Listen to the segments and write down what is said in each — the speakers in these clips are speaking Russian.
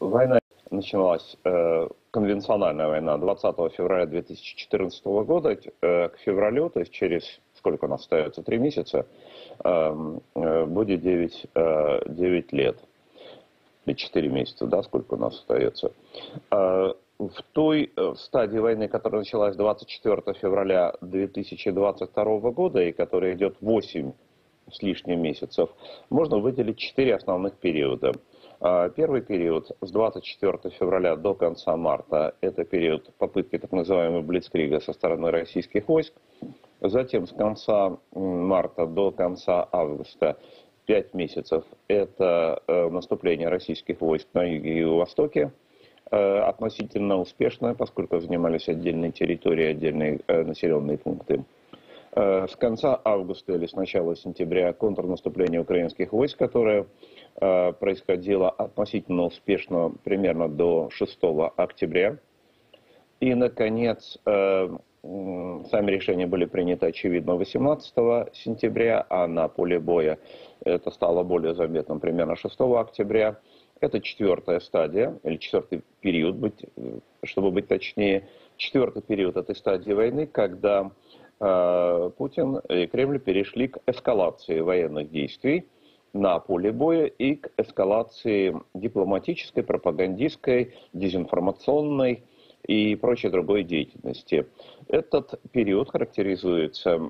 Война началась, конвенциональная война, 20 февраля 2014 года. К февралю, то есть через, сколько у нас остается, 3 месяца, будет 9 лет. Или 4 месяца, да, сколько у нас остается. В той стадии войны, которая началась 24 февраля 2022 года и которая идет 8 с лишним месяцев, можно выделить 4 основных периода. Первый период с 24 февраля до конца марта – это период попытки так называемого блицкрига со стороны российских войск. Затем с конца марта до конца августа 5 месяцев – это наступление российских войск на юге и юго-востоке. Относительно успешное, поскольку занимались отдельные территории, отдельные населенные пункты. С конца августа или с начала сентября контрнаступление украинских войск, которое происходило относительно успешно примерно до 6 октября. И, наконец, сами решения были приняты, очевидно, 18 сентября, а на поле боя это стало более заметным примерно 6 октября. Это 4-я стадия, или 4-й период, чтобы быть точнее, 4-й период этой стадии войны, когда Путин и Кремль перешли к эскалации военных действий на поле боя и к эскалации дипломатической, пропагандистской, дезинформационной и прочей другой деятельности. Этот период характеризуется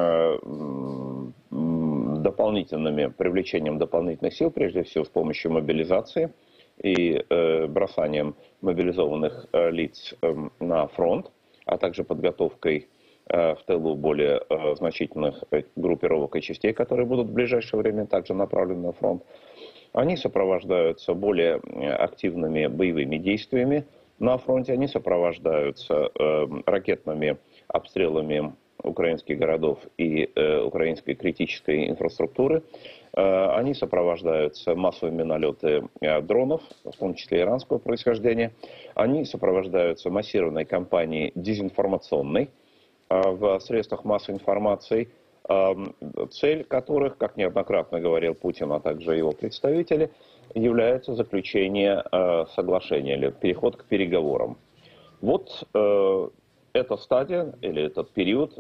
привлечением дополнительных сил, прежде всего с помощью мобилизации и бросанием мобилизованных лиц на фронт, а также подготовкой в тылу более значительных группировок и частей, которые будут в ближайшее время также направлены на фронт. Они сопровождаются более активными боевыми действиями на фронте, они сопровождаются ракетными обстрелами украинских городов и украинской критической инфраструктуры. Они сопровождаются массовыми налетами дронов, в том числе иранского происхождения. Они сопровождаются массированной кампанией дезинформационной в средствах массовой информации, цель которых, как неоднократно говорил Путин, а также его представители, является заключение соглашения или переход к переговорам. Вот эта стадия или этот период,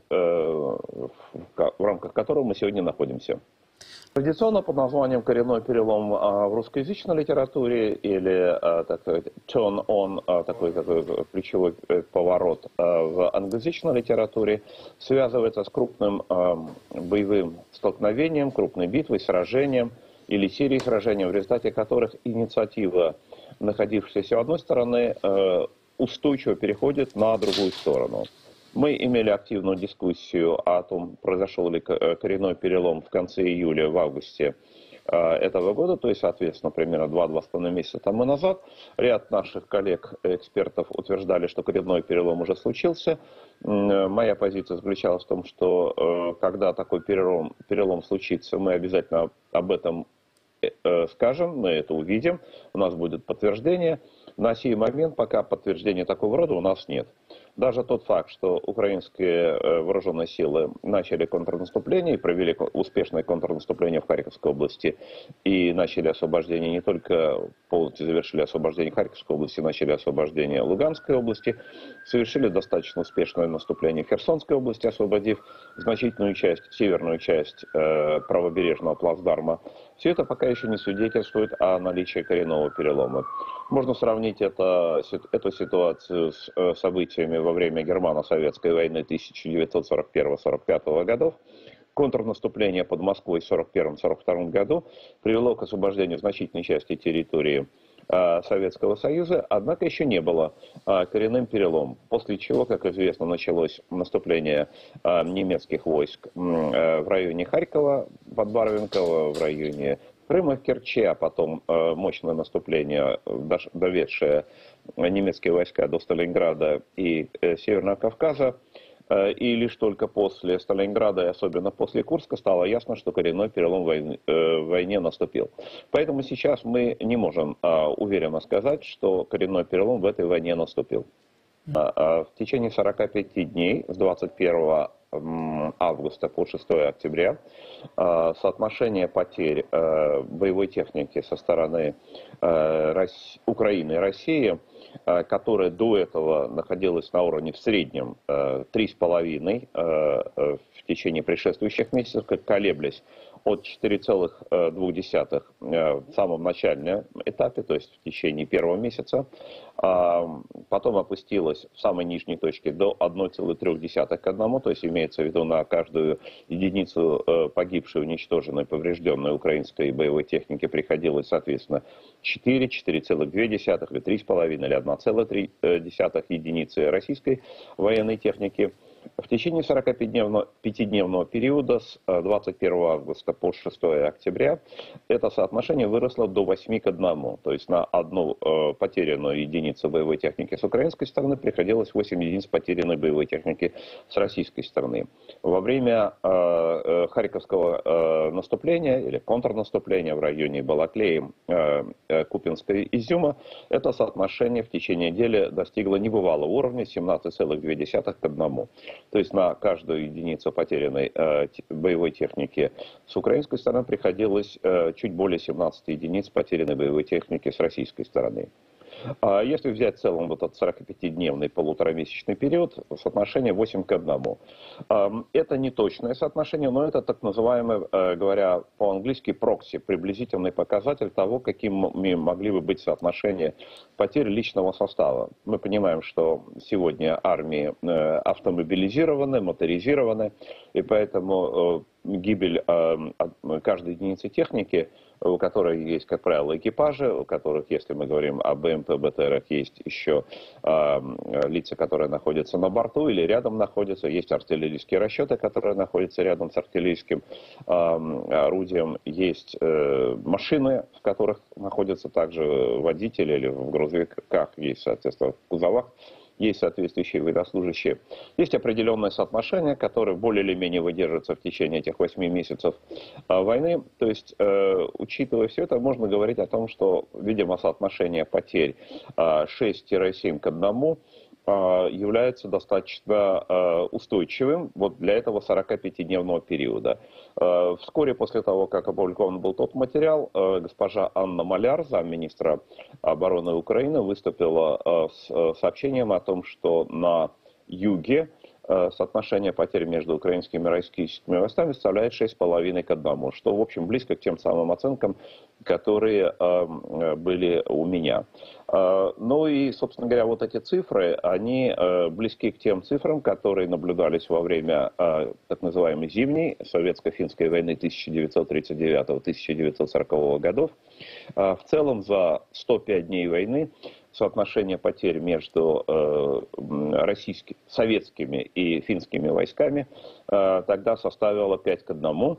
в рамках которого мы сегодня находимся. Традиционно под названием «коренной перелом» в русскоязычной литературе или такой turn on, такой ключевой поворот в англоязычной литературе связывается с крупным боевым столкновением, крупной битвой, сражением или серией сражений, в результате которых инициатива, находившаяся с одной стороны, устойчиво переходит на другую сторону. Мы имели активную дискуссию о том, произошел ли коренной перелом в конце июля, в августе этого года, то есть, соответственно, примерно 2-2,5 месяца тому назад. Ряд наших коллег-экспертов утверждали, что коренной перелом уже случился. Моя позиция заключалась в том, что когда такой перелом случится, мы обязательно об этом скажем, мы это увидим, у нас будет подтверждение. На сей момент пока подтверждения такого рода у нас нет. Даже тот факт, что украинские вооруженные силы начали контрнаступление и провели успешное контрнаступление в Харьковской области и начали освобождение, не только полностью завершили освобождение Харьковской области, начали освобождение Луганской области, совершили достаточно успешное наступление в Херсонской области, освободив значительную часть, северную часть правобережного плацдарма. Все это пока еще не свидетельствует о наличии коренного перелома. Можно сравнить эту ситуацию с событиями во время Германо-Советской войны 1941-1945 годов. Контрнаступление под Москвой в 1941-1942 году привело к освобождению значительной части территории Советского Союза, однако еще не было коренным переломом, после чего, как известно, началось наступление немецких войск в районе Харькова, под Барвинково, в районе Крыма, в Керчи, а потом мощное наступление, доведшее немецкие войска до Сталинграда и Северного Кавказа. И лишь только после Сталинграда и особенно после Курска стало ясно, что коренной перелом в войне наступил. Поэтому сейчас мы не можем уверенно сказать, что коренной перелом в этой войне наступил. В течение 45 дней с 21 августа по 6 октября соотношение потерь боевой техники со стороны Украины и России, которая до этого находилась на уровне в среднем 3,5 в течение предшествующих месяцев, колеблясь от 4,2 в самом начальном этапе, то есть в течение первого месяца, потом опустилась в самой нижней точке до 1,3 к 1, то есть имеется в виду на каждую единицу погибшей, уничтоженной, поврежденной украинской боевой техники приходилось, соответственно, 4, 4,2 или 3,5 или 1,3 единицы российской военной техники. В течение 45-дневного периода с 21 августа по 6 октября это соотношение выросло до 8 к 1. То есть на одну потерянную единицу боевой техники с украинской стороны приходилось 8 единиц потерянной боевой техники с российской стороны. Во время Харьковского наступления или контрнаступления в районе Балаклеи, Купинска и Изюма это соотношение в течение недели достигло небывалого уровня 17,2 к 1. То есть на каждую единицу потерянной боевой техники с украинской стороны приходилось чуть более 17 единиц потерянной боевой техники с российской стороны. Если взять в целом вот этот 45-дневный полуторамесячный период, соотношение 8 к 1. Это не точное соотношение, но это так называемый, говоря по-английски, прокси, приблизительный показатель того, какими могли бы быть соотношения потерь личного состава. Мы понимаем, что сегодня армии автомобилизированы, моторизированы, и поэтому гибель каждой единицы техники, у которой есть, как правило, экипажи, у которых, если мы говорим о БМП, БТРах, есть еще лица, которые находятся на борту или рядом находятся, есть артиллерийские расчеты, которые находятся рядом с артиллерийским орудием, есть машины, в которых находятся также водители или в грузовиках, есть, соответственно, в кузовах. Есть соответствующие военнослужащие. Есть определенное соотношение, которое более или менее выдерживается в течение этих 8 месяцев войны. То есть, учитывая все это, можно говорить о том, что, видимо, соотношение потерь 6-7 к 1 является достаточно устойчивым вот для этого 45-дневного периода. Вскоре после того, как опубликован был тот материал, госпожа Анна Маляр, замминистра обороны Украины, выступила с сообщением о том, что на юге соотношение потерь между украинскими и российскими войсками составляет 6,5 к 1, что, в общем, близко к тем самым оценкам, которые были у меня. Ну и, собственно говоря, вот эти цифры, они близки к тем цифрам, которые наблюдались во время так называемой зимней советско-финской войны 1939-1940 годов. В целом за 105 дней войны соотношение потерь между советскими и финскими войсками тогда составило 5 к 1.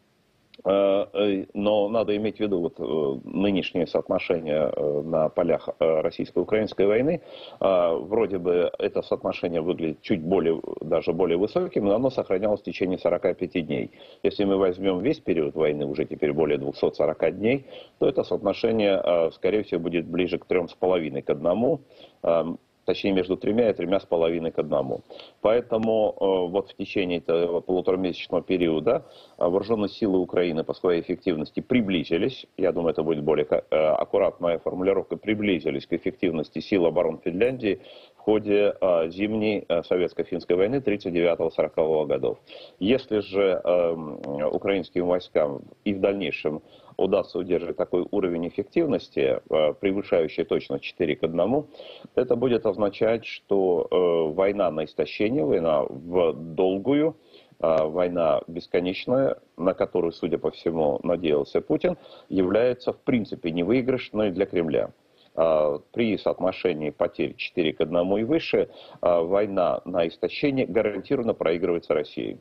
Но надо иметь в виду вот нынешнее соотношение на полях российско-украинской войны. Вроде бы это соотношение выглядит чуть более, даже более высоким, но оно сохранялось в течение 45 дней. Если мы возьмем весь период войны, уже теперь более 240 дней, то это соотношение, скорее всего, будет ближе к 3,5 к 1. Точнее, между 3 и 3,5 к 1. Поэтому вот в течение этого полуторамесячного периода вооруженные силы Украины по своей эффективности приблизились, я думаю, это будет более аккуратная формулировка, приблизились к эффективности сил обороны Финляндии в ходе зимней советско-финской войны 1939-1940 годов. Если же украинским войскам и в дальнейшем удастся удерживать такой уровень эффективности, превышающий точно 4 к 1, это будет означать, что война на истощение, война в долгую, война бесконечная, на которую, судя по всему, надеялся Путин, является в принципе невыигрышной для Кремля. При соотношении потерь 4 к 1 и выше, война на истощение гарантированно проигрывается Россией.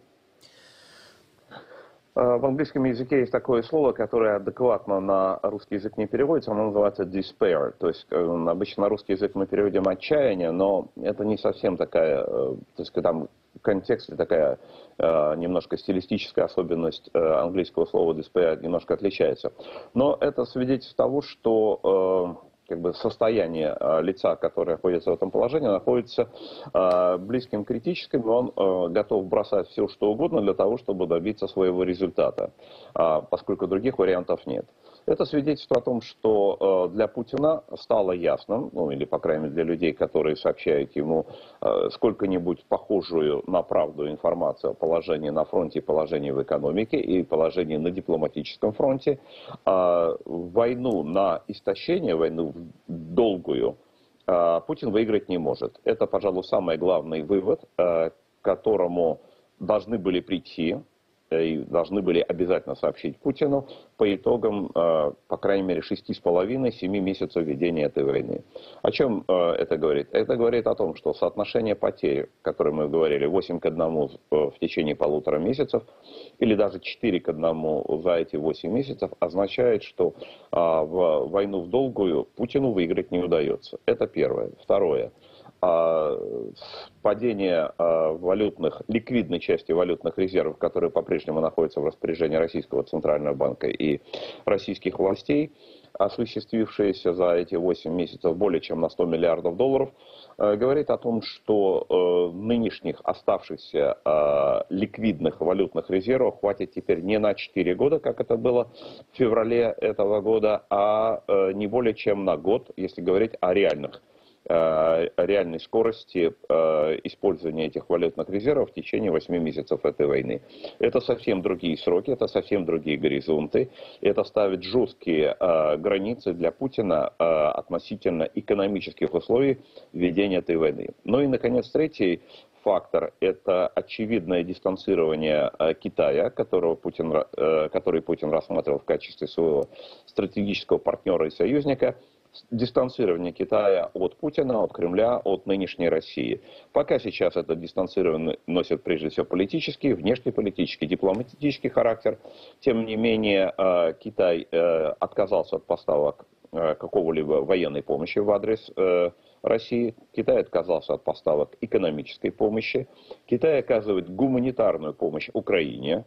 В английском языке есть такое слово, которое адекватно на русский язык не переводится, оно называется despair. То есть обычно на русский язык мы переводим отчаяние, но это не совсем такая, то есть там в контексте такая немножко стилистическая особенность английского слова despair немножко отличается. Но это свидетельство того, что как бы состояние лица, которое находится в этом положении, находится близким к критическим, но он готов бросать все, что угодно для того, чтобы добиться своего результата, поскольку других вариантов нет. Это свидетельство о том, что для Путина стало ясным, ну или, по крайней мере, для людей, которые сообщают ему сколько-нибудь похожую на правду информацию о положении на фронте, положении в экономике и положении на дипломатическом фронте, войну на истощение, войну долгую, Путин выиграть не может. Это, пожалуй, самый главный вывод, к которому должны были прийти и должны были обязательно сообщить Путину по итогам, по крайней мере, 6,5-7 месяцев ведения этой войны. О чем это говорит? Это говорит о том, что соотношение потерь, о котором мы говорили, 8:1 в течение 1,5 месяцев, или даже 4:1 за эти 8 месяцев, означает, что в войну в долгую Путину выиграть не удается. Это первое. Второе. Падение ликвидной части валютных резервов, которые по-прежнему находятся в распоряжении Российского Центрального банка и российских властей, осуществившееся за эти 8 месяцев более чем на 100 миллиардов долларов, говорит о том, что нынешних оставшихся ликвидных валютных резервов хватит теперь не на 4 года, как это было в феврале этого года, а не более чем на год, если говорить о реальной скорости использования этих валютных резервов в течение 8 месяцев этой войны. Это совсем другие сроки, это совсем другие горизонты. Это ставит жесткие границы для Путина относительно экономических условий ведения этой войны. Ну и, наконец, третий фактор – это очевидное дистанцирование Китая, который Путин рассматривал в качестве своего стратегического партнера и союзника. Дистанцирование Китая от Путина, от Кремля, от нынешней России. Пока сейчас это дистанцирование носит прежде всего политический, внешнеполитический, дипломатический характер. Тем не менее, Китай отказался от поставок какого-либо военной помощи в адрес России. Китай отказался от поставок экономической помощи. Китай оказывает гуманитарную помощь Украине.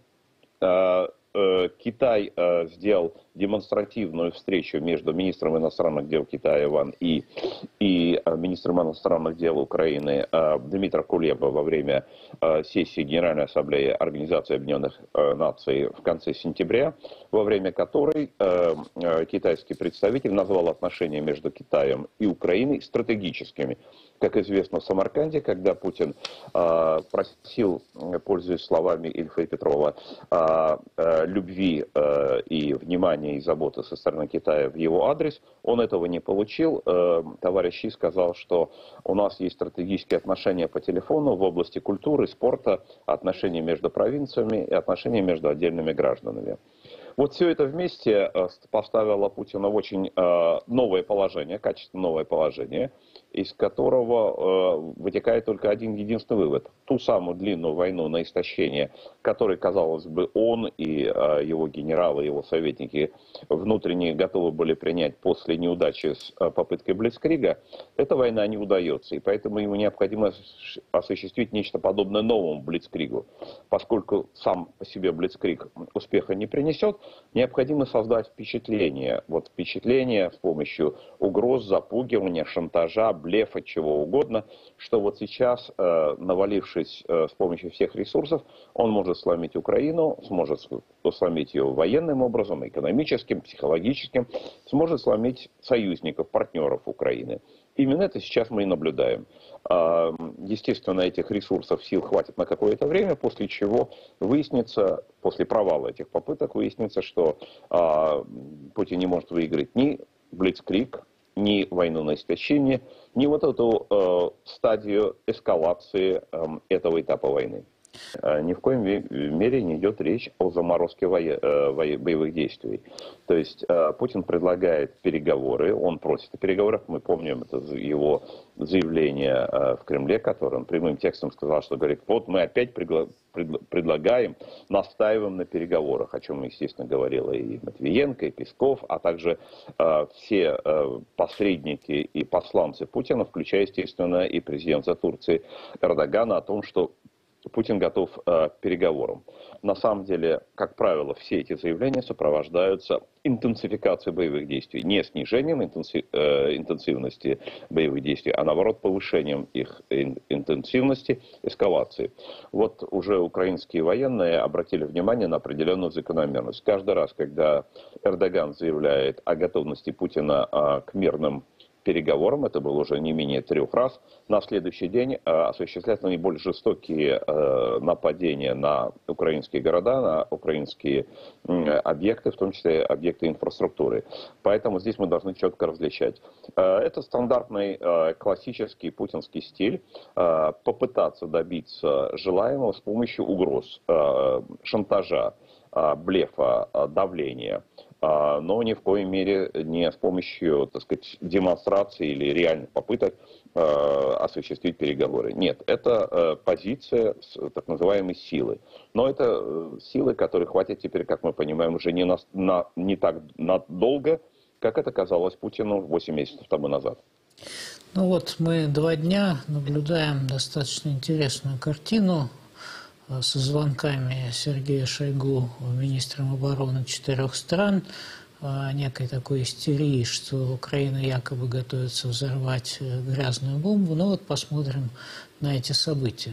Китай сделал демонстративную встречу между министром иностранных дел Китая Ван И и министром иностранных дел Украины Дмитрием Кулебой во время сессии Генеральной Ассамблеи Организации Объединенных Наций в конце сентября, во время которой китайский представитель назвал отношения между Китаем и Украиной стратегическими. Как известно, в Самарканде, когда Путин просил, пользуясь словами Ильфа и Петрова, любви и внимания и заботы со стороны Китая в его адрес, он этого не получил. Товарищ Ши сказал, что у нас есть стратегические отношения по телефону в области культуры, спорта, отношения между провинциями и отношения между отдельными гражданами. Вот все это вместе поставило Путина в очень новое положение, качественно новое положение, из которого вытекает только один единственный вывод. Ту самую длинную войну на истощение, которой, казалось бы, он и его генералы, его советники внутренне готовы были принять после неудачи с попыткой Блицкрига, эта война не удается. И поэтому ему необходимо осуществить нечто подобное новому Блицкригу. Поскольку сам по себе Блицкриг успеха не принесет, необходимо создать впечатление. Вот впечатление с помощью угроз, запугивания, шантажа, блефа, чего угодно, что вот сейчас, навалившись с помощью всех ресурсов, он может сломить Украину, сможет сломить ее военным образом, экономическим, психологическим, сможет сломить союзников, партнеров Украины. Именно это сейчас мы и наблюдаем. Естественно, этих ресурсов, сил хватит на какое-то время, после чего выяснится, после провала этих попыток, выяснится, что Путин не может выиграть ни Блицкриг, ни войну на истощение, ни вот эту стадию эскалации этого этапа войны. Ни в коем мере не идет речь о заморозке боевых действий. То есть Путин предлагает переговоры, он просит о переговорах. Мы помним это его заявление в Кремле, которое он прямым текстом сказал, что говорит, вот мы опять предлагаем, настаиваем на переговорах, о чем, естественно, говорила и Матвиенко, и Песков, а также все посредники и посланцы Путина, включая, естественно, и президента Турции Эрдогана, о том, что что Путин готов к переговорам. На самом деле, как правило, все эти заявления сопровождаются интенсификацией боевых действий. Не снижением интенсивности боевых действий, а наоборот повышением их интенсивности, эскалации. Вот уже украинские военные обратили внимание на определенную закономерность. Каждый раз, когда Эрдоган заявляет о готовности Путина к мирным переговорам, это было уже не менее 3 раз, на следующий день осуществляются наиболее жестокие нападения на украинские города, на украинские объекты, в том числе объекты инфраструктуры. Поэтому здесь мы должны четко различать. Это стандартный классический путинский стиль попытаться добиться желаемого с помощью угроз, шантажа, блефа, давления. Но ни в коей мере не с помощью, так сказать, демонстрации или реальных попыток осуществить переговоры. Нет, это позиция так называемой силы. Но это силы, которой хватит теперь, как мы понимаем, уже не так надолго, как это казалось Путину 8 месяцев тому назад. Ну вот мы 2 дня наблюдаем достаточно интересную картину со звонками Сергея Шойгу, министром обороны 4 стран, некой такой истерии, что Украина якобы готовится взорвать грязную бомбу. Ну вот посмотрим на эти события.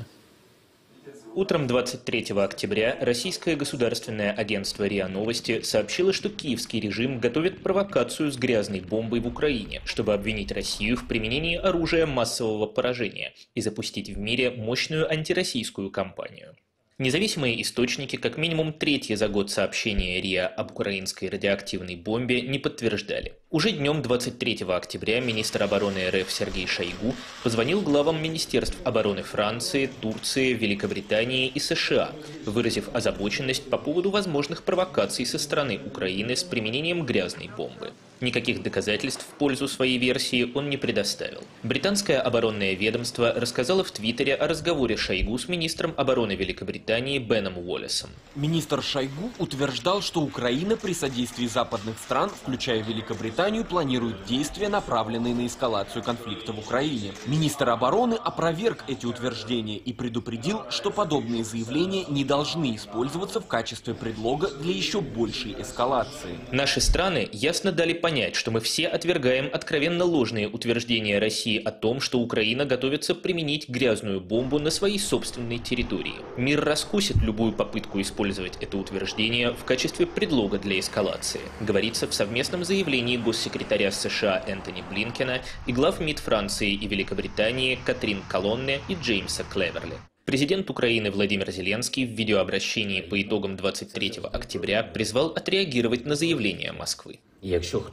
Утром 23 октября российское государственное агентство РИА Новости сообщило, что киевский режим готовит провокацию с грязной бомбой в Украине, чтобы обвинить Россию в применении оружия массового поражения и запустить в мире мощную антироссийскую кампанию. Независимые источники как минимум 3-е за год сообщения РИА об украинской радиоактивной бомбе не подтверждали. Уже днем 23 октября министр обороны РФ Сергей Шойгу позвонил главам министерств обороны Франции, Турции, Великобритании и США, выразив озабоченность по поводу возможных провокаций со стороны Украины с применением грязной бомбы. Никаких доказательств в пользу своей версии он не предоставил. Британское оборонное ведомство рассказало в Твиттере о разговоре Шойгу с министром обороны Великобритании Беном Уоллесом. Министр Шойгу утверждал, что Украина при содействии западных стран, включая Великобританию, планирует действия, направленные на эскалацию конфликта в Украине. Министр обороны опроверг эти утверждения и предупредил, что подобные заявления не должны использоваться в качестве предлога для еще большей эскалации. Наши страны ясно дали понять, что мы все отвергаем откровенно ложные утверждения России о том, что Украина готовится применить грязную бомбу на своей собственной территории. Мир раскусит любую попытку использовать это утверждение в качестве предлога для эскалации, говорится в совместном заявлении госсекретаря США Энтони Блинкена и глав МИД Франции и Великобритании Катрин Колонне и Джеймса Клеверли. Президент Украины Владимир Зеленский в видеообращении по итогам 23 октября призвал отреагировать на заявление Москвы. И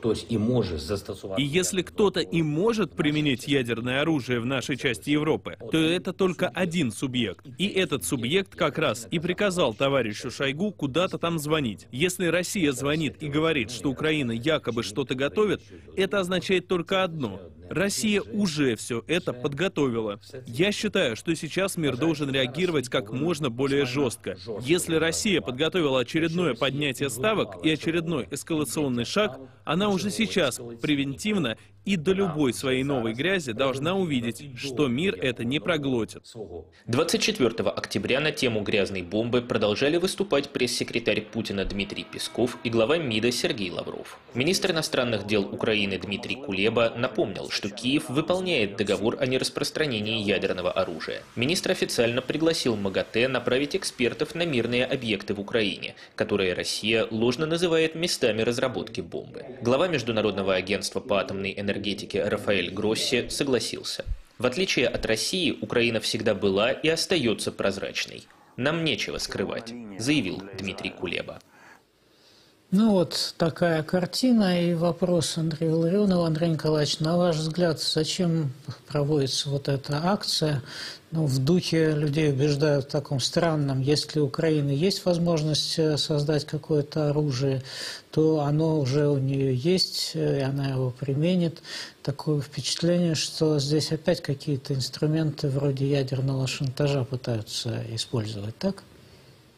если кто-то и может применить ядерное оружие в нашей части Европы, то это только один субъект. И этот субъект как раз и приказал товарищу Шойгу куда-то там звонить. Если Россия звонит и говорит, что Украина якобы что-то готовит, это означает только одно. Россия уже все это подготовила. Я считаю, что сейчас мир должен реагировать как можно более жестко. Если Россия подготовила очередное поднятие ставок и очередной эскалационный шаг, она уже сейчас превентивно и до любой своей новой грязи должна увидеть, что мир это не проглотит. 24 октября на тему грязной бомбы продолжали выступать пресс-секретарь Путина Дмитрий Песков и глава МИДа Сергей Лавров. Министр иностранных дел Украины Дмитрий Кулеба напомнил, что Киев выполняет договор о нераспространении ядерного оружия. Министр официально пригласил МАГАТЭ направить экспертов на мирные объекты в Украине, которые Россия ложно называет местами разработки бомбы. Глава Международного агентства по атомной энергетики Рафаэль Гросси согласился. В отличие от России, Украина всегда была и остается прозрачной. Нам нечего скрывать, заявил Дмитрий Кулеба. Ну вот такая картина и вопрос Андрею Ларионову. Андрей Николаевич, на ваш взгляд, зачем проводится вот эта акция? Ну, в духе людей убеждают в таком странном: если у Украины есть возможность создать какое-то оружие, то оно уже у нее есть, и она его применит. Такое впечатление, что здесь опять какие-то инструменты вроде ядерного шантажа пытаются использовать, так?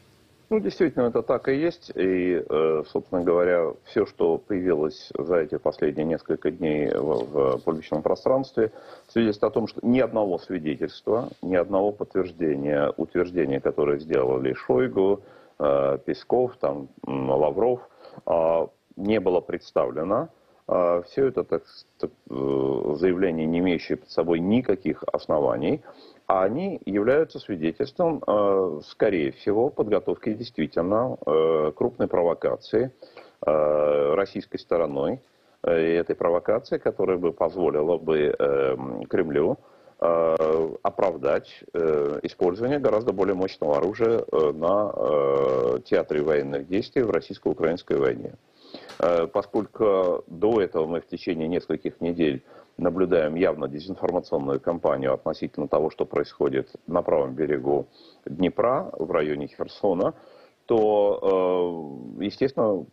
Ну, действительно, это так и есть. И, собственно говоря, все, что появилось за эти последние несколько дней в публичном пространстве, свидетельствует о том, что ни одного свидетельства, ни одного подтверждения, утверждения, которые сделали Шойгу, Песков, там, Лавров, не было представлено. Все это заявления, не имеющие под собой никаких оснований, а они являются свидетельством, скорее всего, подготовки действительно крупной провокации российской стороной. И этой провокации, которая бы позволила бы Кремлю оправдать использование гораздо более мощного оружия на театре военных действий в российско-украинской войне. Поскольку до этого мы в течение нескольких недель наблюдаем явно дезинформационную кампанию относительно того, что происходит на правом берегу Днепра, в районе Херсона, то, естественно,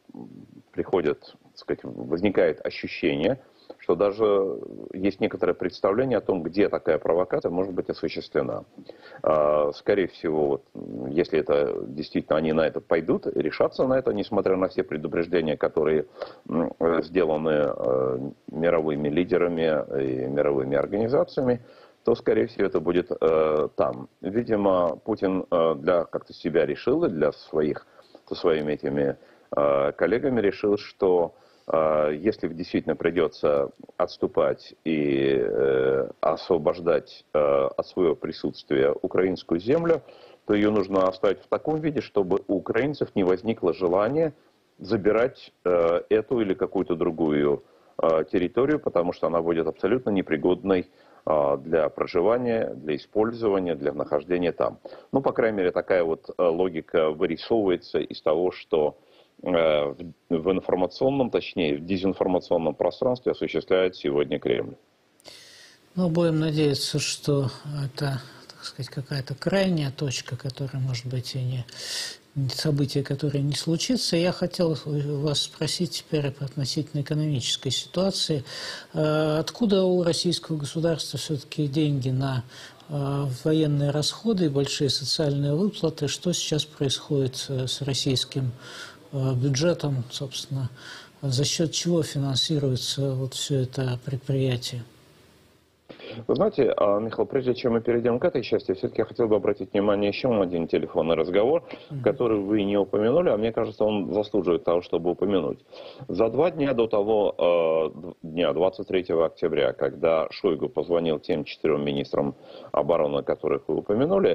возникает ощущение, что даже есть некоторое представление о том, где такая провокация может быть осуществлена. Скорее всего, если это действительно они на это пойдут, решатся на это, несмотря на все предупреждения, которые сделаны мировыми лидерами и мировыми организациями, то, скорее всего, это будет там. Видимо, Путин как-то себя решил, и со своими этими коллегами решил, что если действительно придется отступать и освобождать от своего присутствия украинскую землю, то ее нужно оставить в таком виде, чтобы у украинцев не возникло желания забирать эту или какую-то другую территорию, потому что она будет абсолютно непригодной для проживания, для использования, для нахождения там. Ну, по крайней мере, такая вот логика вырисовывается из того, что в информационном, точнее, в дезинформационном пространстве осуществляет сегодня Кремль. Ну, будем надеяться, что это, так сказать, какая-то крайняя точка, которая, может быть, и не событие, которое не случится. Я хотел вас спросить теперь относительно экономической ситуации. Откуда у российского государства все-таки деньги на военные расходы и большие социальные выплаты? Что сейчас происходит с российским бюджетом, собственно, за счет чего финансируется вот все это предприятие? Вы знаете, Михаил, прежде чем мы перейдем к этой части, все-таки я хотел бы обратить внимание еще на один телефонный разговор, который вы не упомянули, а мне кажется, он заслуживает того, чтобы упомянуть. За 2 дня до того дня, 23 октября, когда Шойгу позвонил тем 4 министрам обороны, которых вы упомянули,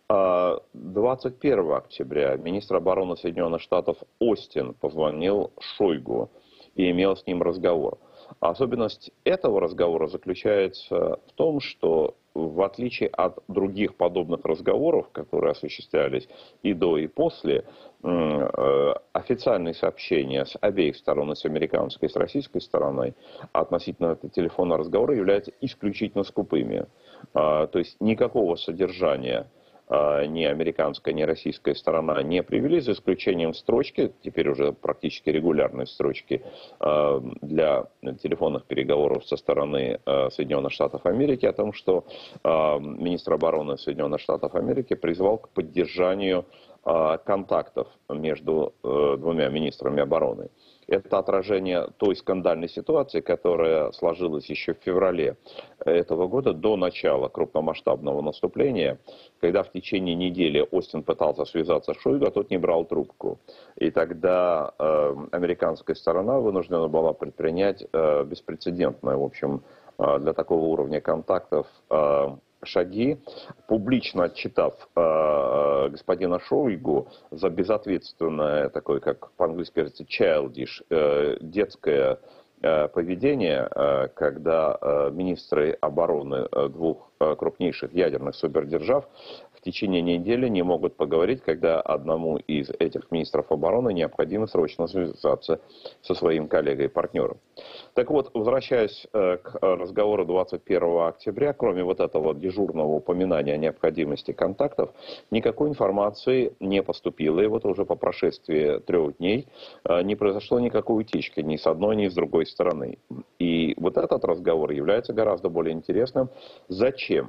21 октября министр обороны Соединенных Штатов Остин позвонил Шойгу и имел с ним разговор. Особенность этого разговора заключается в том, что в отличие от других подобных разговоров, которые осуществлялись и до, и после, официальные сообщения с обеих сторон, и с американской, и с российской стороной, относительно этого телефонного разговора являются исключительно скупыми. То есть никакого содержания ни американская, ни российская сторона не привели, за исключением строчки, теперь уже практически регулярной строчки для телефонных переговоров со стороны Соединенных Штатов Америки о том, что министр обороны Соединенных Штатов Америки призвал к поддержанию контактов между 2 министрами обороны. Это отражение той скандальной ситуации, которая сложилась еще в феврале этого года, до начала крупномасштабного наступления, когда в течение недели Остин пытался связаться с Шойгу, а тот не брал трубку. И тогда американская сторона вынуждена была предпринять беспрецедентное, в общем, для такого уровня контактов шаги, публично отчитав господина Шойгу за безответственное, такое, как по-английски говорится, childish, детское поведение, когда министры обороны 2 крупнейших ядерных супердержав в течение недели не могут поговорить, когда одному из этих министров обороны необходимо срочно связаться со своим коллегой и партнером. Так вот, возвращаясь к разговору 21 октября, кроме вот этого дежурного упоминания о необходимости контактов, никакой информации не поступило. И вот уже по прошествии 3 дней не произошло никакой утечки ни с одной, ни с другой стороны. И вот этот разговор является гораздо более интересным. Зачем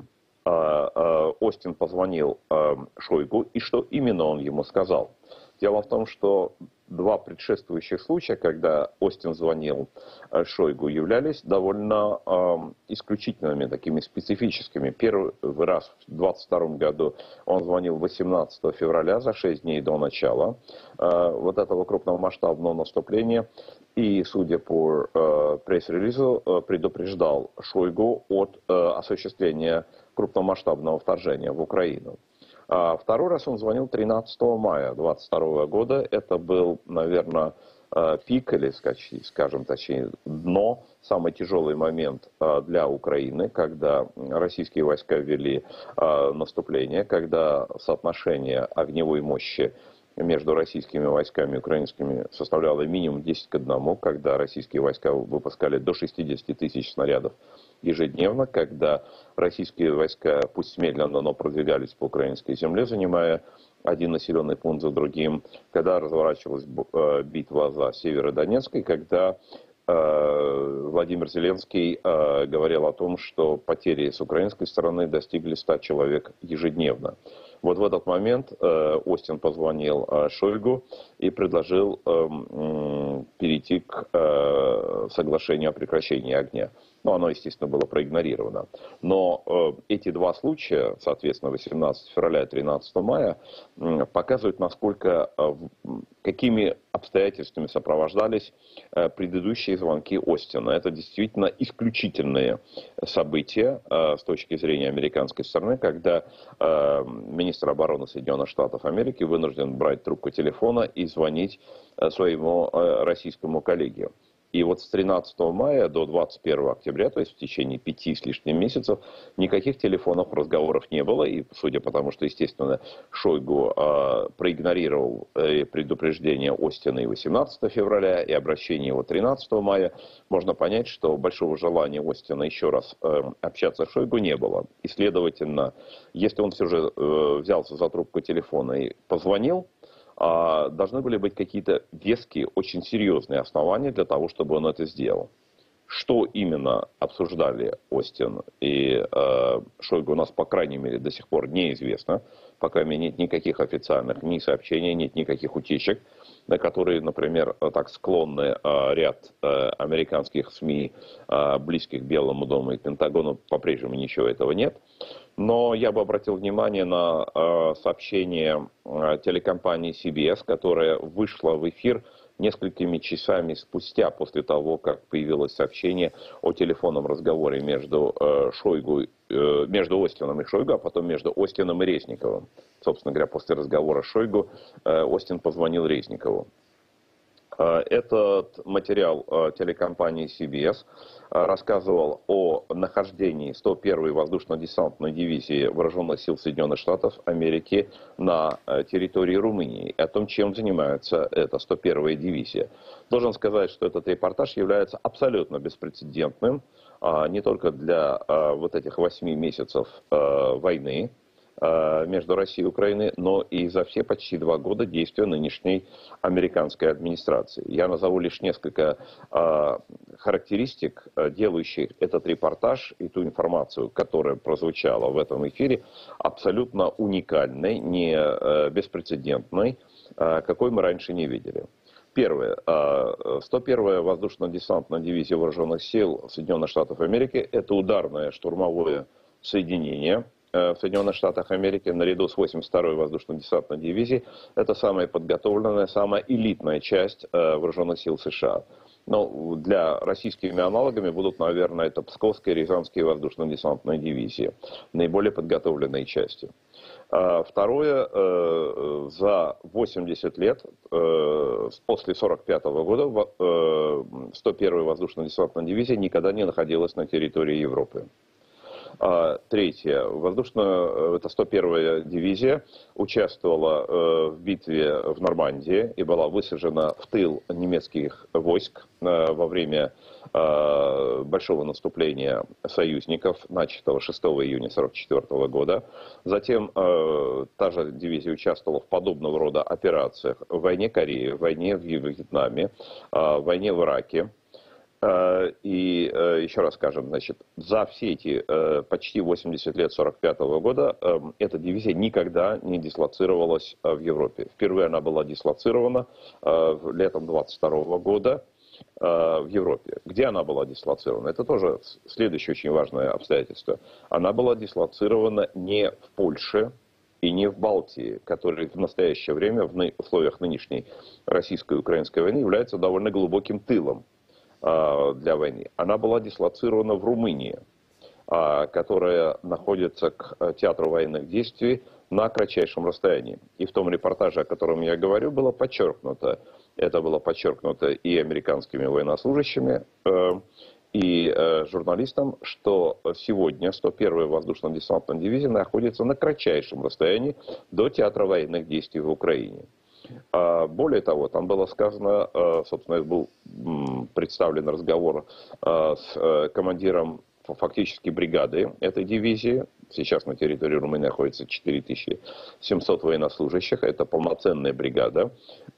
Остин позвонил Шойгу и что именно он ему сказал. Дело в том, что два предшествующих случая, когда Остин звонил Шойгу, являлись довольно исключительными, такими специфическими. Первый раз в 2022 году он звонил 18 февраля, за 6 дней до начала вот этого крупномасштабного наступления. И, судя по пресс-релизу, предупреждал Шойгу от осуществления крупномасштабного вторжения в Украину. Второй раз он звонил 13 мая 2022 года. Это был, наверное, пик или, скажем точнее, дно, самый тяжелый момент для Украины, когда российские войска ввели наступление, когда соотношение огневой мощи между российскими войсками и украинскими составляло минимум 10 к 1, когда российские войска выпускали до 60 тысяч снарядов ежедневно, когда российские войска, пусть медленно, но продвигались по украинской земле, занимая один населенный пункт за другим, когда разворачивалась битва за Северодонецк, и когда Владимир Зеленский говорил о том, что потери с украинской стороны достигли 100 человек ежедневно. Вот в этот момент Остин позвонил Шойгу и предложил перейти к соглашению о прекращении огня. Ну, оно, естественно, было проигнорировано. Но эти два случая, соответственно, 18 февраля и 13 мая, показывают, насколько, какими обстоятельствами сопровождались предыдущие звонки Остина. Это действительно исключительные события с точки зрения американской стороны, когда министр обороны Соединенных Штатов Америки вынужден брать трубку телефона и звонить своему российскому коллеге. И вот с 13 мая до 21 октября, то есть в течение 5 с лишним месяцев, никаких телефонных разговоров не было. И судя по тому, что, естественно, Шойгу проигнорировал предупреждение Остина и 18 февраля, и обращение его 13 мая, можно понять, что большого желания Остина еще раз общаться с Шойгу не было. И, следовательно, если он все же взялся за трубку телефона и позвонил, должны были быть какие-то веские, очень серьезные основания для того, чтобы он это сделал. Что именно обсуждали Остин и Шойгу, у нас, по крайней мере, до сих пор неизвестно. Пока нет никаких официальных ни сообщений, нет никаких утечек, на которые, например, так склонны ряд американских СМИ, близких к Белому дому и Пентагону, по-прежнему ничего этого нет. Но я бы обратил внимание на сообщение телекомпании CBS, которая вышла в эфир несколькими часами спустя после того, как появилось сообщение о телефонном разговоре между Остином и Шойгу, а потом между Остином и Резниковым. Собственно говоря, после разговора с Шойгу Остин позвонил Резникову. Этот материал телекомпании CBS рассказывал о нахождении 101-й воздушно-десантной дивизии Вооруженных сил Соединенных Штатов Америки на территории Румынии, и о том, чем занимается эта 101-я дивизия. Должен сказать, что этот репортаж является абсолютно беспрецедентным, не только для вот этих 8 месяцев войны между Россией и Украиной, но и за все почти 2 года действия нынешней американской администрации. Я назову лишь несколько характеристик, делающих этот репортаж и ту информацию, которая прозвучала в этом эфире, абсолютно уникальной, не беспрецедентной, какой мы раньше не видели. Первое. 101-я воздушно-десантная дивизия Вооруженных сил Соединенных Штатов Америки – это ударное штурмовое соединение в Соединенных Штатах Америки наряду с 82-й воздушно-десантной дивизией. Это самая подготовленная, самая элитная часть Вооруженных сил США. Но для российскими аналогами будут, наверное, это Псковская и Рязанские воздушно-десантные дивизии, наиболее подготовленные части. Второе, за 80 лет, после 1945 года, 101-я воздушно-десантная дивизия никогда не находилась на территории Европы. Третье. Это 101-я дивизия участвовала в битве в Нормандии и была высажена в тыл немецких войск во время большого наступления союзников, начатого 6 июня 1944 года. Затем та же дивизия участвовала в подобного рода операциях в войне Кореи, в войне в Вьетнаме, в войне в Ираке. И еще раз скажем, значит, за все эти почти 80 лет 1945 года эта дивизия никогда не дислоцировалась в Европе. Впервые она была дислоцирована летом 1922 года в Европе. Где она была дислоцирована? Это тоже следующее очень важное обстоятельство. Она была дислоцирована не в Польше и не в Балтии, которые в настоящее время в условиях нынешней российско-украинской войны являются довольно глубоким тылом для войны. Она была дислоцирована в Румынии, которая находится к театру военных действий на кратчайшем расстоянии. И в том репортаже, о котором я говорю, было подчеркнуто, это было подчеркнуто и американскими военнослужащими, и журналистам, что сегодня 101-я воздушно-десантная дивизия находится на кратчайшем расстоянии до театра военных действий в Украине. Более того, там было сказано, собственно, был представлен разговор с командиром фактически бригады этой дивизии. Сейчас на территории Румынии находится 4700 военнослужащих. Это полноценная бригада.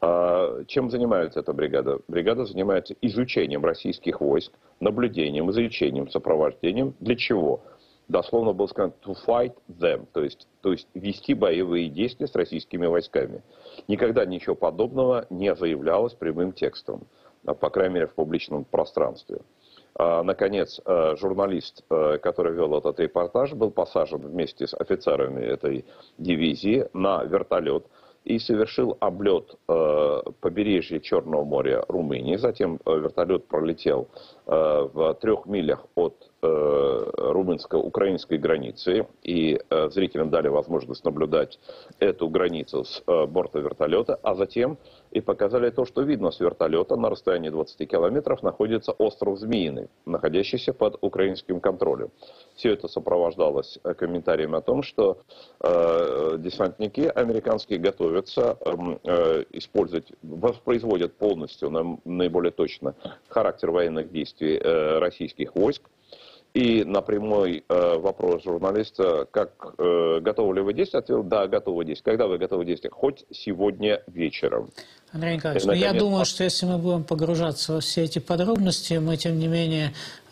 Чем занимается эта бригада? Бригада занимается изучением российских войск, наблюдением, изучением, сопровождением. Для чего? Дословно было сказано to fight them, то есть вести боевые действия с российскими войсками. Никогда ничего подобного не заявлялось прямым текстом, по крайней мере в публичном пространстве. Наконец, журналист, который вел этот репортаж, был посажен вместе с офицерами этой дивизии на вертолет и совершил облет побережья Черного моря Румынии. Затем вертолет пролетел в 3 милях от румынско-украинской границы, и зрителям дали возможность наблюдать эту границу с борта вертолета, а затем и показали то, что видно с вертолета. На расстоянии 20 километров находится остров Змеиный, находящийся под украинским контролем. Все это сопровождалось комментарием о том, что десантники американские готовятся использовать, воспроизводят полностью, наиболее точно, характер военных действий российских войск. И на прямой вопрос журналиста, как готовы ли вы действовать, ответил: да, готовы действовать. Когда вы готовы действовать? Хоть сегодня вечером. Андрей Николаевич, я думаю, что если мы будем погружаться во все эти подробности, мы, тем не менее,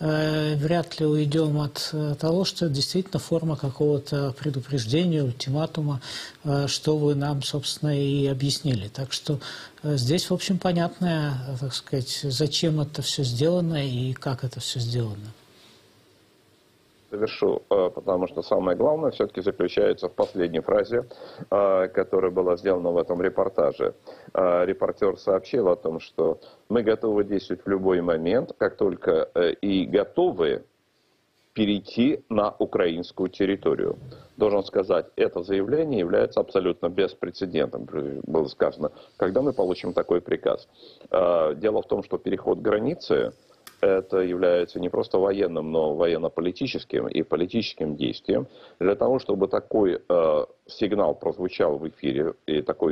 вряд ли уйдем от того, что это действительно форма какого-то предупреждения, ультиматума, что вы нам, собственно, и объяснили. Так что здесь, в общем, понятно, так сказать, зачем это все сделано и как это все сделано. Завершу, потому что самое главное все-таки заключается в последней фразе, которая была сделана в этом репортаже. Репортер сообщил о том, что мы готовы действовать в любой момент, как только и готовы перейти на украинскую территорию. Должен сказать, это заявление является абсолютно беспрецедентным. Было сказано, когда мы получим такой приказ. Дело в том, что переход границы это является не просто военным, но военно-политическим и политическим действием. Для того, чтобы такой сигнал прозвучал в эфире и такого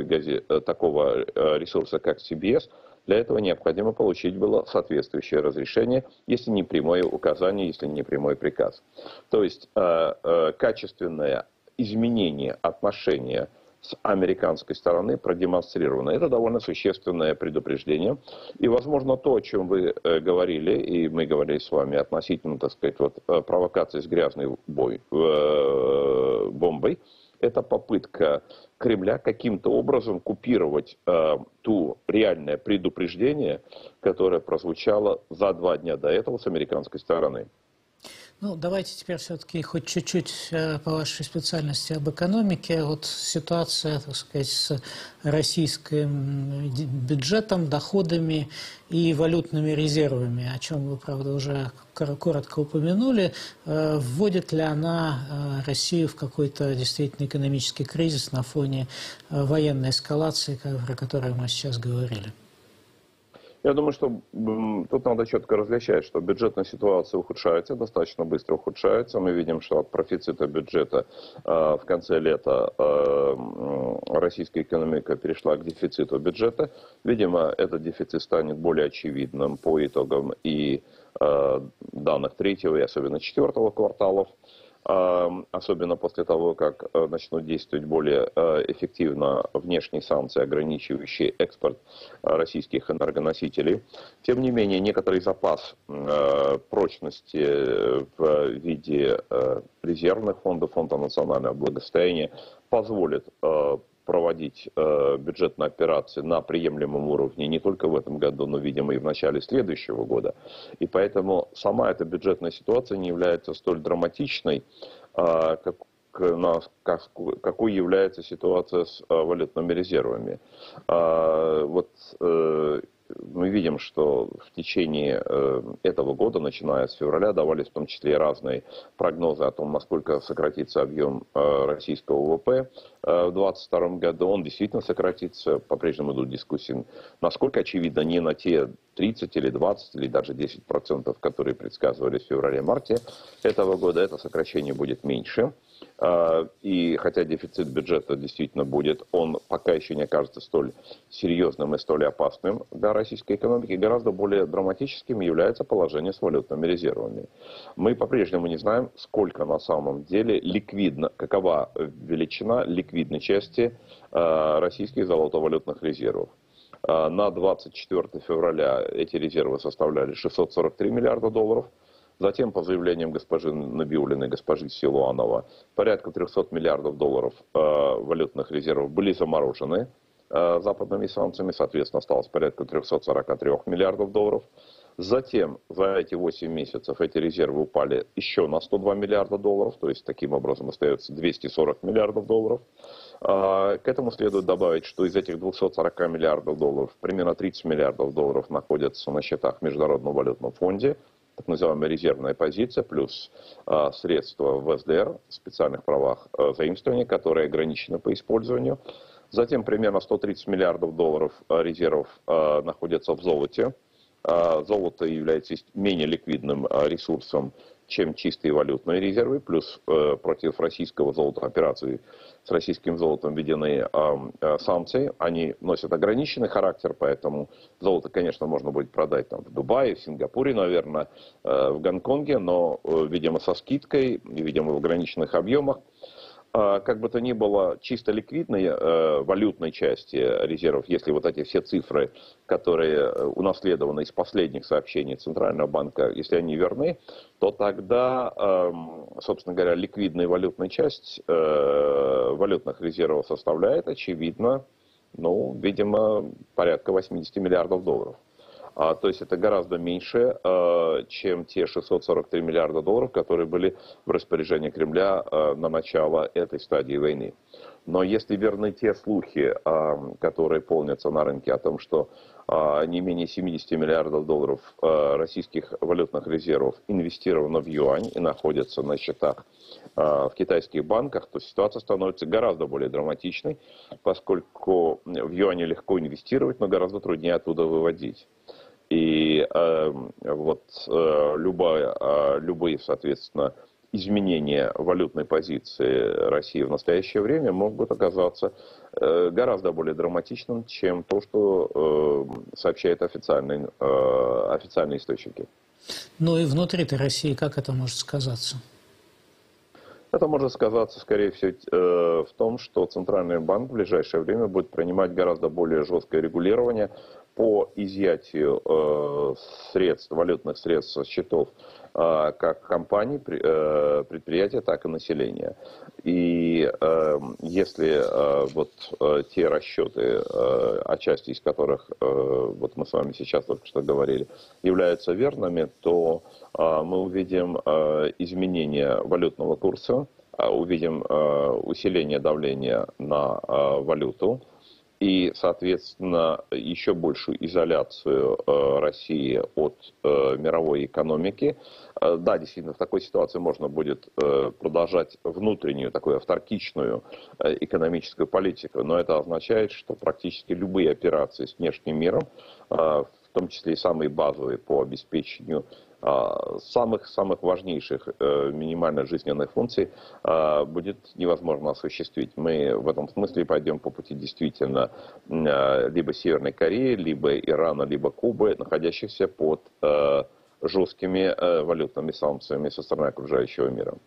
ресурса, как CBS, для этого необходимо получить было соответствующее разрешение, если не прямое указание, если не прямой приказ. То есть качественное изменение отношения с американской стороны продемонстрировано. Это довольно существенное предупреждение. И, возможно, то, о чем вы говорили, и мы говорили с вами относительно, так сказать, провокации с грязной бомбой, это попытка Кремля каким-то образом купировать ту реальное предупреждение, которое прозвучало за 2 дня до этого с американской стороны. Ну, давайте теперь все-таки хоть чуть-чуть по вашей специальности об экономике. Вот ситуация, так сказать, с российским бюджетом, доходами и валютными резервами, о чем вы, правда, уже коротко упомянули. Вводит ли она Россию в какой-то действительно экономический кризис на фоне военной эскалации, про которую мы сейчас говорили? Я думаю, что тут надо четко различать, что бюджетная ситуация ухудшается, достаточно быстро ухудшается. Мы видим, что от профицита бюджета в конце лета российская экономика перешла к дефициту бюджета. Видимо, этот дефицит станет более очевидным по итогам и данных 3-го и особенно 4-го кварталов. особенно после того, как начнут действовать более эффективно внешние санкции, ограничивающие экспорт российских энергоносителей. Тем не менее, некоторый запас прочности в виде резервных фондов, фонда национального благосостояния позволит проводить бюджетные операции на приемлемом уровне не только в этом году, но, видимо, и в начале следующего года. И поэтому сама эта бюджетная ситуация не является столь драматичной, какой является ситуация с валютными резервами. Вот мы видим, что в течение этого года, начиная с февраля, давались в том числе и разные прогнозы о том, насколько сократится объем российского ВВП в 2022 году. Он действительно сократится, по-прежнему идут дискуссии, насколько, очевидно, не на те 30 или 20 или даже 10%, которые предсказывались в феврале-марте этого года, это сокращение будет меньше. И хотя дефицит бюджета действительно будет, он пока еще не окажется столь серьезным и столь опасным для российской экономики. Гораздо более драматическим является положение с валютными резервами. Мы по-прежнему не знаем, сколько на самом деле ликвидно, какова величина ликвидной части российских золотовалютных резервов. На 24 февраля эти резервы составляли 643 миллиарда долларов. Затем, по заявлениям госпожи Набиуллиной и госпожи Силуанова, порядка 300 миллиардов долларов валютных резервов были заморожены западными санкциями, соответственно, осталось порядка 343 миллиардов долларов. Затем, за эти 8 месяцев эти резервы упали еще на 102 миллиарда долларов, то есть таким образом остается 240 миллиардов долларов. К этому следует добавить, что из этих 240 миллиардов долларов примерно 30 миллиардов долларов находятся на счетах в Международном валютном фонде, так называемая резервная позиция, плюс средства в СДР, специальных правах заимствования, которые ограничены по использованию. Затем примерно 130 миллиардов долларов резервов находятся в золоте. Золото является менее ликвидным ресурсом, чем чистые валютные резервы, плюс против российского золота, операции с российским золотом введены санкции. Они носят ограниченный характер, поэтому золото, конечно, можно будет продать там в Дубае, в Сингапуре, наверное, в Гонконге, но, видимо, со скидкой, видимо, в ограниченных объемах. Как бы то ни было, чисто ликвидной валютной части резервов, если вот эти все цифры, которые унаследованы из последних сообщений Центрального банка, если они верны, то тогда, собственно говоря, ликвидная валютная часть валютных резервов составляет, очевидно, ну, видимо, порядка 80 миллиардов долларов. То есть это гораздо меньше, чем те 643 миллиарда долларов, которые были в распоряжении Кремля на начало этой стадии войны. Но если верны те слухи, которые полнятся на рынке о том, что не менее 70 миллиардов долларов российских валютных резервов инвестировано в юань и находятся на счетах в китайских банках, то ситуация становится гораздо более драматичной, поскольку в юане легко инвестировать, но гораздо труднее оттуда выводить. И любые, соответственно, изменения валютной позиции России в настоящее время могут оказаться гораздо более драматичным, чем то, что сообщают официальные источники. Ну и внутри-то России как это может сказаться? Это может сказаться, скорее всего, в том, что Центральный банк в ближайшее время будет принимать гораздо более жесткое регулирование по изъятию валютных средств со счетов как компаний, предприятия, так и населения. И если те расчеты, о части из которых вот мы с вами сейчас только что говорили, являются верными, то мы увидим изменение валютного курса, увидим усиление давления на валюту, и, соответственно, еще большую изоляцию России от мировой экономики. Да, действительно, в такой ситуации можно будет продолжать внутреннюю, такую авторитарную экономическую политику, но это означает, что практически любые операции с внешним миром, в том числе и самые базовые по обеспечению самых важнейших минимально жизненных функций будет невозможно осуществить. Мы в этом смысле пойдем по пути действительно либо Северной Кореи, либо Ирана, либо Кубы, находящихся под жесткими валютными санкциями со стороны окружающего мира.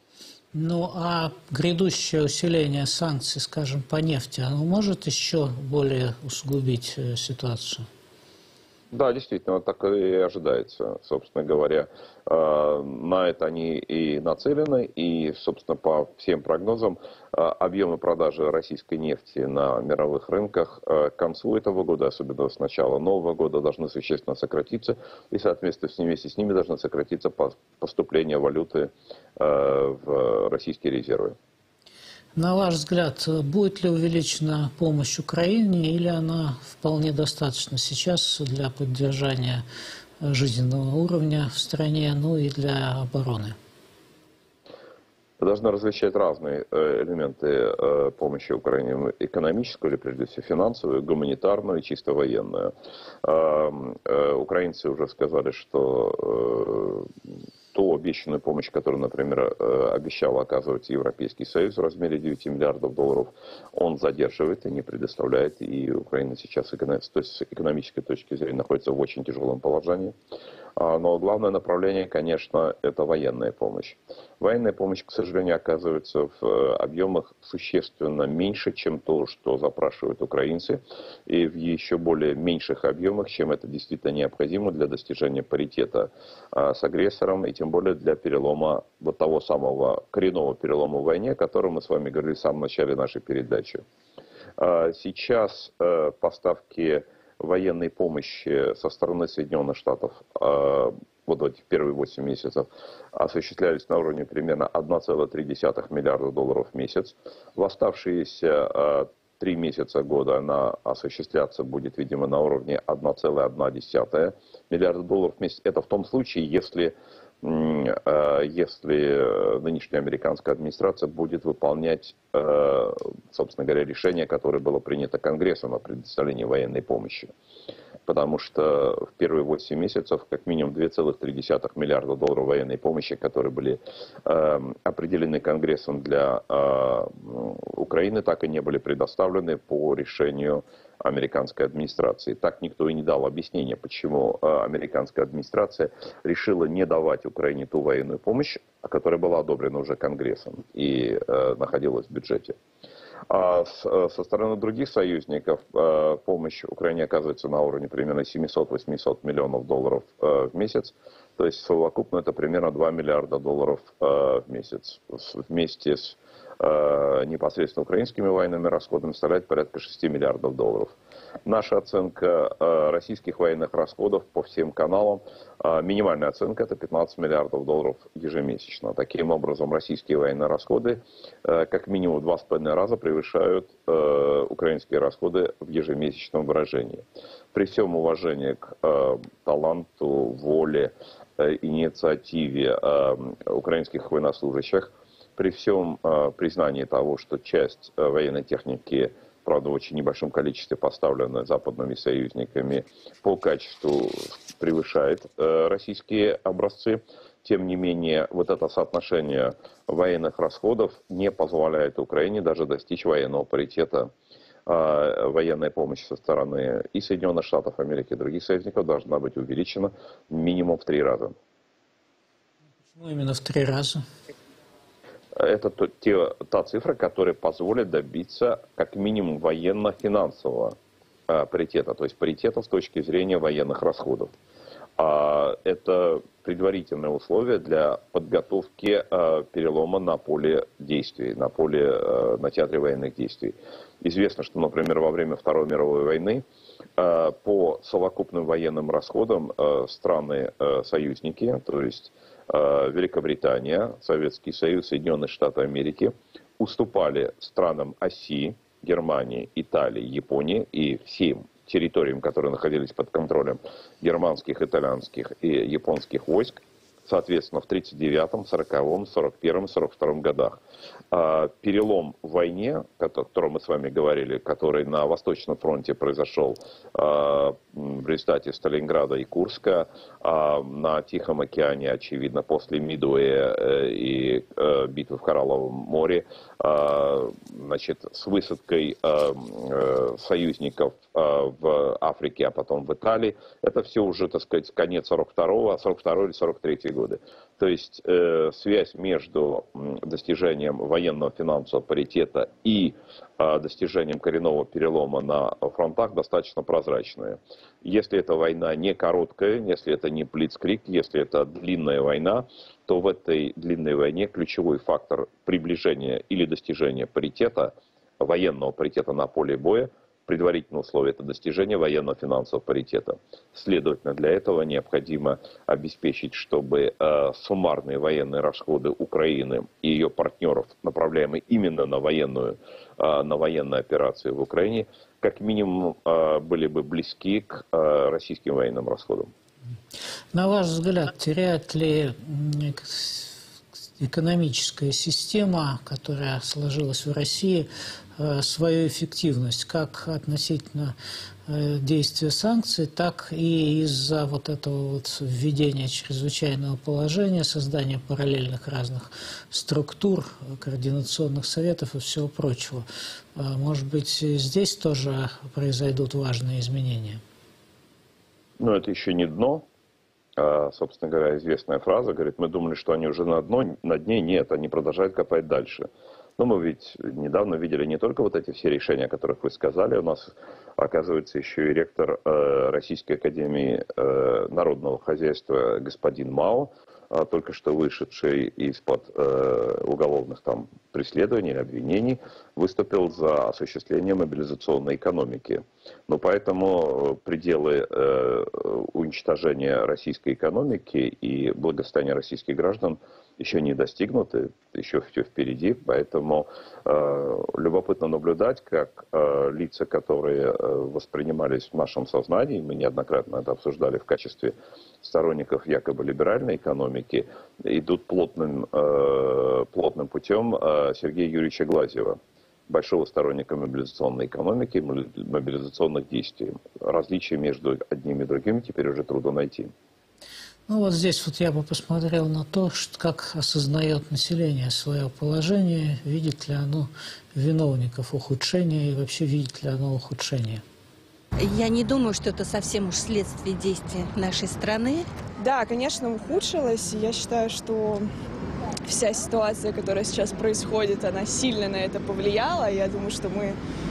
Ну, а грядущее усиление санкций, скажем, по нефти, оно может еще более усугубить ситуацию? Да, действительно, так и ожидается, собственно говоря. На это они и нацелены, и, собственно, по всем прогнозам, объемы продажи российской нефти на мировых рынках к концу этого года, особенно с начала нового года, должны существенно сократиться, и, соответственно, вместе с ними должны сократиться поступления валюты в российские резервы. На ваш взгляд, будет ли увеличена помощь Украине, или она вполне достаточна сейчас для поддержания жизненного уровня в стране, ну и для обороны? Мы должны различать разные элементы помощи Украине: экономическую, или прежде всего финансовую, гуманитарную и чисто военную. Украинцы уже сказали, что ту обещанную помощь, которую, например, обещал оказывать Европейский Союз в размере 9 миллиардов долларов, он задерживает и не предоставляет. И Украина сейчас с экономической точки зрения находится в очень тяжелом положении. Но главное направление, конечно, это военная помощь. Военная помощь, к сожалению, оказывается в объемах существенно меньше, чем то, что запрашивают украинцы, и в еще более меньших объемах, чем это действительно необходимо для достижения паритета с агрессором, и тем более для перелома, вот того самого коренного перелома в войне, о котором мы с вами говорили в самом начале нашей передачи. Сейчас поставки военной помощи со стороны Соединенных Штатов вот эти первые 8 месяцев осуществлялись на уровне примерно 1,3 миллиарда долларов в месяц. В оставшиеся 3 месяца года она осуществляться будет, видимо, на уровне 1,1 миллиарда долларов в месяц. Это в том случае, если нынешняя американская администрация будет выполнять, собственно говоря, решение, которое было принято Конгрессом о предоставлении военной помощи. Потому что в первые 8 месяцев как минимум 2,3 миллиарда долларов военной помощи, которые были определены Конгрессом для Украины, так и не были предоставлены по решению американской администрации. Так никто и не дал объяснения, почему американская администрация решила не давать Украине ту военную помощь, которая была одобрена уже Конгрессом и находилась в бюджете. А со стороны других союзников помощь Украине оказывается на уровне примерно 700-800 миллионов долларов в месяц. То есть совокупно это примерно 2 миллиарда долларов в месяц. Вместе с непосредственно украинскими военными расходами составляет порядка 6 миллиардов долларов. Наша оценка российских военных расходов по всем каналам, минимальная оценка — это 15 миллиардов долларов ежемесячно. Таким образом, российские военные расходы как минимум 2,5 раза превышают украинские расходы в ежемесячном выражении. При всем уважении к таланту, воле, инициативе украинских военнослужащих, при всем признании того, что часть военной техники, правда, в очень небольшом количестве поставлена западными союзниками, по качеству превышает российские образцы, тем не менее, вот это соотношение военных расходов не позволяет Украине даже достичь военного паритета. Военная помощь со стороны и Соединенных Штатов Америки, и других союзников должна быть увеличена минимум в 3 раза. Почему именно в 3 раза? Это та цифра, которая позволит добиться как минимум военно-финансового паритета, то есть паритета с точки зрения военных расходов. Это предварительное условие для подготовки перелома на поле действий, на театре военных действий. Известно, что, например, во время Второй мировой войны по совокупным военным расходам страны-союзники, то есть Великобритания, Советский Союз, Соединенные Штаты Америки, уступали странам оси, Германии, Италии, Японии и всем территориям, которые находились под контролем германских, итальянских и японских войск, соответственно, в 1939, 1940, 1941, 1942 годах. Перелом в войне, о котором мы с вами говорили, который на Восточном фронте произошел в результате Сталинграда и Курска, на Тихом океане, очевидно, после Мидуэя и битвы в Коралловом море, значит, с высадкой союзников в Африке, а потом в Италии. Это все уже, так сказать, конец 42-го, 42-й или 43-й годы. То есть связь между достижением военного финансового паритета и достижением коренного перелома на фронтах достаточно прозрачная. Если эта война не короткая, если это не блицкриг, если это длинная война, то в этой длинной войне ключевой фактор приближения или достижения паритета, военного паритета на поле боя, предварительное условие – это достижение военного финансового паритета. Следовательно, для этого необходимо обеспечить, чтобы суммарные военные расходы Украины и ее партнеров, направляемые именно на военные операции в Украине, как минимум были бы близки к российским военным расходам. На ваш взгляд, теряет ли экономическая система, которая сложилась в России, свою эффективность, как относительно действия санкций, так и из-за вот этого вот введения чрезвычайного положения, создания параллельных разных структур, координационных советов и всего прочего? Может быть, здесь тоже произойдут важные изменения? Но это еще не дно. Собственно говоря, известная фраза, говорит, мы думали, что они уже на дне, нет, они продолжают копать дальше. Но мы ведь недавно видели не только вот эти все решения, о которых вы сказали, у нас, оказывается, еще и ректор Российской академии народного хозяйства господин Мао, только что вышедший из-под уголовных там преследований или обвинений, выступил за осуществление мобилизационной экономики. Но поэтому пределы уничтожения российской экономики и благосостояния российских граждан еще не достигнуты, еще все впереди, поэтому любопытно наблюдать, как лица, которые воспринимались в нашем сознании, мы неоднократно это обсуждали в качестве сторонников якобы либеральной экономики, идут плотным путем Сергея Юрьевича Глазьева, большого сторонника мобилизационной экономики, мобилизационных действий. Различия между одними и другими теперь уже трудно найти. Ну вот здесь вот я бы посмотрел на то, как осознает население свое положение, видит ли оно виновников ухудшения и вообще видит ли оно ухудшение. Я не думаю, что это совсем уж следствие действия нашей страны. Да, конечно, ухудшилось. Я считаю, что вся ситуация, которая сейчас происходит, она сильно на это повлияла. Я думаю, что мы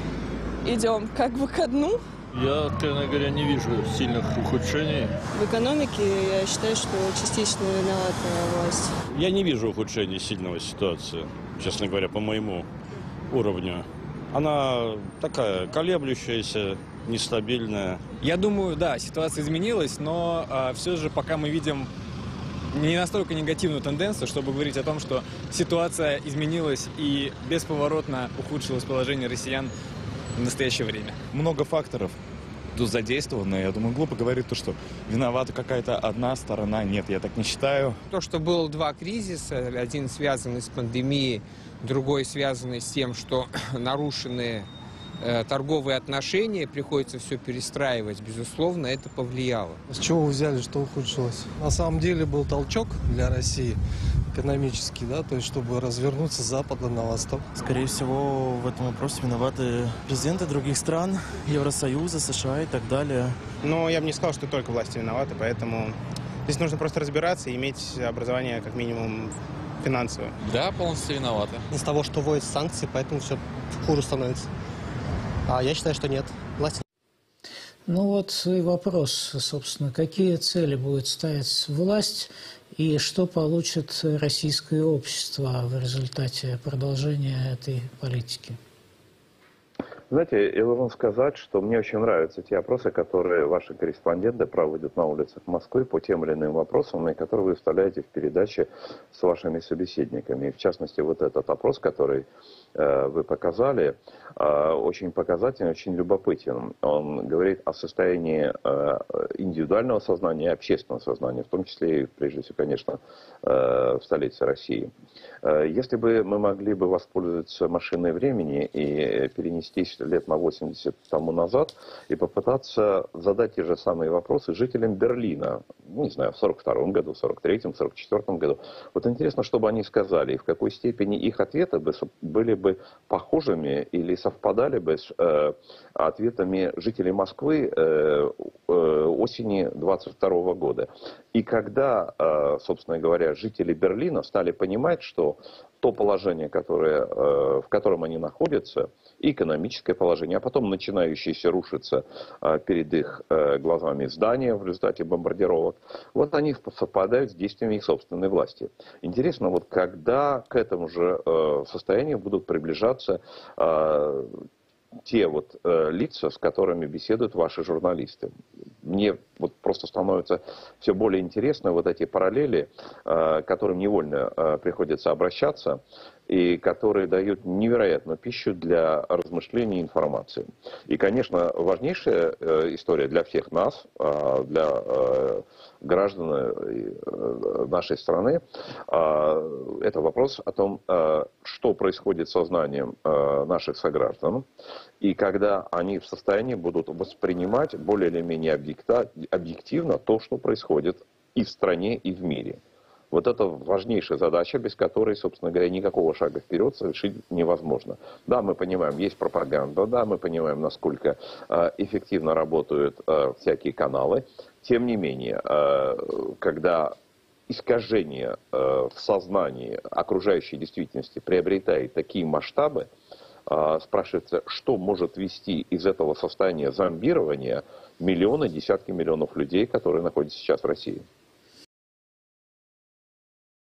идем как бы ко дну. Я, откровенно говоря, не вижу сильных ухудшений. В экономике я считаю, что частично виновата власть. Я не вижу ухудшения сильного ситуации, честно говоря, по моему уровню. Она такая колеблющаяся, нестабильная. Я думаю, да, ситуация изменилась, но все же пока мы видим не настолько негативную тенденцию, чтобы говорить о том, что ситуация изменилась и бесповоротно ухудшилось положение россиян в настоящее время. Много факторов тут задействовано. Я думаю, глупо говорить то, что виновата какая-то одна сторона. Нет, я так не считаю. То, что было два кризиса, один связанный с пандемией, другой связанный с тем, что нарушены торговые отношения, приходится все перестраивать, безусловно, это повлияло. С чего вы взяли, что ухудшилось? На самом деле был толчок для России экономический, да, то есть чтобы развернуться с запада на восток. Скорее всего, в этом вопросе виноваты президенты других стран, Евросоюза, США и так далее. Но я бы не сказал, что только власти виноваты, поэтому здесь нужно просто разбираться и иметь образование как минимум финансовое. Да, полностью виноваты. Из-за того, что вводят санкции, поэтому все хуже становится. А я считаю, что нет. Власти. Ну вот и вопрос, собственно, какие цели будет ставить власть и что получит российское общество в результате продолжения этой политики? Знаете, я должен сказать, что мне очень нравятся те опросы, которые ваши корреспонденты проводят на улицах Москвы по тем или иным вопросам, и которые вы вставляете в передачи с вашими собеседниками. И в частности, вот этот опрос, который вы показали, очень показательный, очень любопытен. Он говорит о состоянии индивидуального сознания и общественного сознания, в том числе и, прежде всего, конечно, в столице России. Если бы мы могли бы воспользоваться машиной времени и перенестись отвлечься лет на 80 тому назад и попытаться задать те же самые вопросы жителям Берлина, не знаю, в 42-м году, 43-м, 44-м году. Вот интересно, что бы они сказали, и в какой степени их ответы были бы похожими или совпадали бы с ответами жителей Москвы осени 22 года. И когда, собственно говоря, жители Берлина стали понимать, что то положение, в котором они находятся, и экономическое положение, а потом начинающееся рушиться перед их глазами здания в результате бомбардировок, вот они совпадают с действиями их собственной власти. Интересно, вот когда к этому же состоянию будут приближаться те вот лица, с которыми беседуют ваши журналисты. Мне вот просто становится все более интересно вот эти параллели, к которым невольно приходится обращаться, и которые дают невероятную пищу для размышлений и информации. И, конечно, важнейшая история для всех нас, для граждан нашей страны, это вопрос о том, что происходит с сознанием наших сограждан, и когда они в состоянии будут воспринимать более или менее объективно то, что происходит и в стране, и в мире. Вот это важнейшая задача, без которой, собственно говоря, никакого шага вперед совершить невозможно. Да, мы понимаем, есть пропаганда, да, мы понимаем, насколько эффективно работают всякие каналы. Тем не менее, когда искажение в сознании окружающей действительности приобретает такие масштабы, спрашивается, что может вести из этого состояния зомбирования миллионы, десятки миллионов людей, которые находятся сейчас в России.